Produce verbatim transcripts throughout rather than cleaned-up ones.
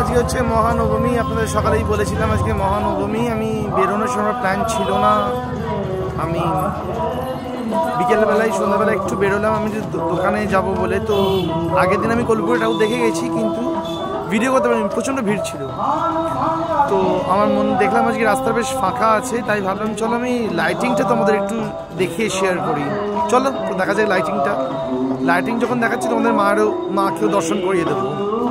আজকে হচ্ছে মহানবমী, আপনাদের সকালেই বলেছিলাম আজকে মহানবমী। আমি বেরোনোর সময় প্ল্যান ছিল না, আমি বিকেলবেলায় সন্ধ্যাবেলা একটু বেরোলাম আমি দোকানে যাব বলে। তো আগের দিন আমি কলপুরেটাও দেখে গেছি, কিন্তু ভিডিও করতে পারিনি, প্রচণ্ড ভিড় ছিল। তো আমার মন দেখলাম আজকে রাস্তা বেশ ফাঁকা আছে, তাই ভাবলাম চলো আমি লাইটিংটা তোমাদের একটু দেখিয়ে শেয়ার করি। চলো তো দেখা যায় লাইটিংটা। লাইটিং যখন দেখাচ্ছি তোমাদের মারও মাকেও দর্শন করিয়ে দেবো।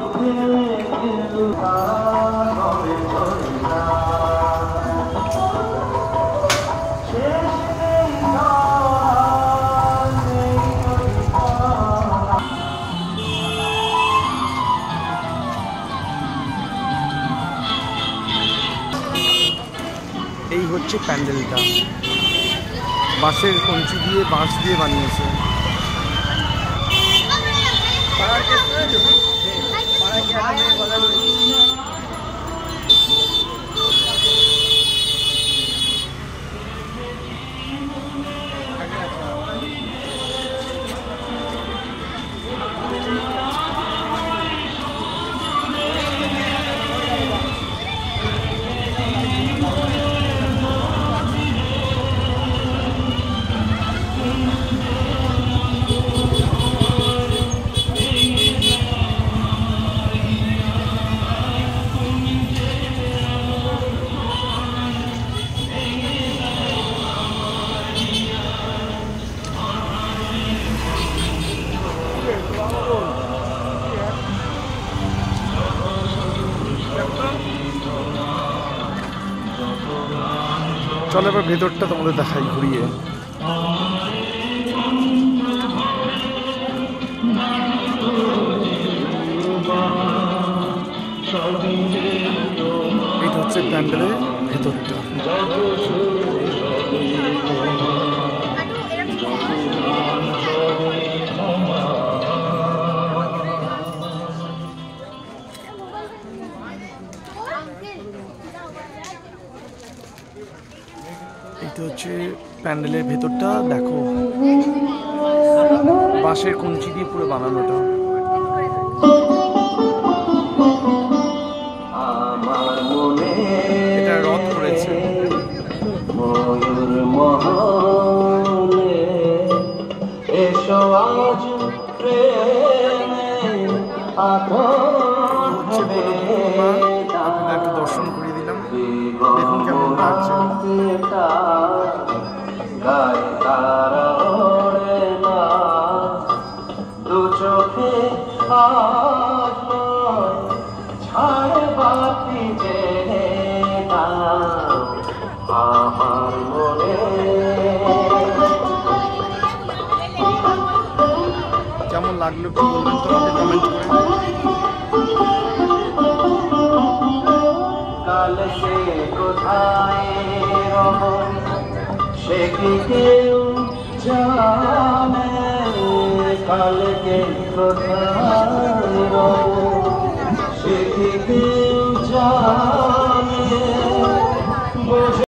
এই হচ্ছে প্যান্ডেলটা, বাঁশের কঞ্চি দিয়ে বাঁশ দিয়ে বানিয়েছে। চলো এবার ভেতরটা তোমাদের দেখাই ঘুরিয়ে। এটা হচ্ছে প্যান্ডেলের ভেতরটা। এটা হচ্ছে প্যান্ডেলের ভেতরটা, দেখো বাঁশের কঞ্চি দিয়ে পুরো বানানোটা। এটা রথ করেছে। একটু দর্শন করিয়ে দিলাম, দেখুন কেমন লাগছে। দু চোখে আমার মনে কেমন লাগলো একটু বলবেন তো আমাকে কমেন্ট করে। কাল সে কোথায় রব সে কি কেউ জানে, কালকে কোথায় রব সে কি কেউ জানে।